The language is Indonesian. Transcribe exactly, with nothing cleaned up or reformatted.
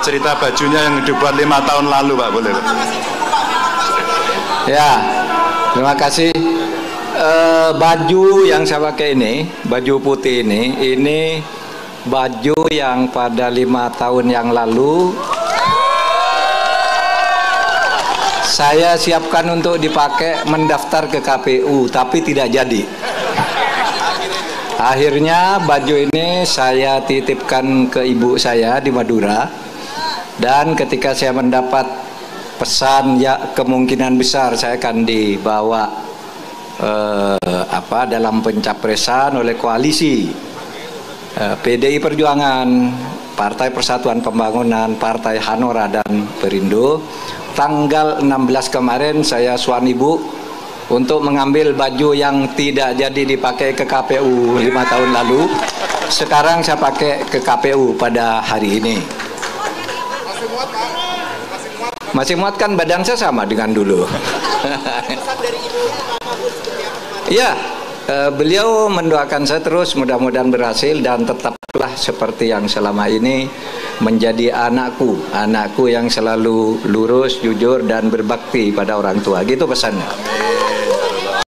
cerita bajunya yang dibuat lima tahun lalu, Pak, boleh, Pak? Ya, terima kasih. E, baju yang saya pakai ini, baju putih ini, ini baju yang pada lima tahun yang lalu saya siapkan untuk dipakai mendaftar ke K P U, tapi tidak jadi. Akhirnya baju ini saya titipkan ke ibu saya di Madura, dan ketika saya mendapat pesan, ya kemungkinan besar saya akan dibawa eh, apa dalam pencapresan oleh koalisi eh, P D I Perjuangan, Partai Persatuan Pembangunan, Partai Hanora dan Perindo. Tanggal enam belas kemarin saya suan ibu untuk mengambil baju yang tidak jadi dipakai ke K P U lima tahun lalu. Sekarang saya pakai ke K P U pada hari ini. Masih muat kan, badan saya sama dengan dulu. Ya, eh, beliau mendoakan saya terus, mudah-mudahan berhasil dan tetaplah seperti yang selama ini menjadi anakku, anakku yang selalu lurus, jujur dan berbakti pada orang tua. Gitu pesannya.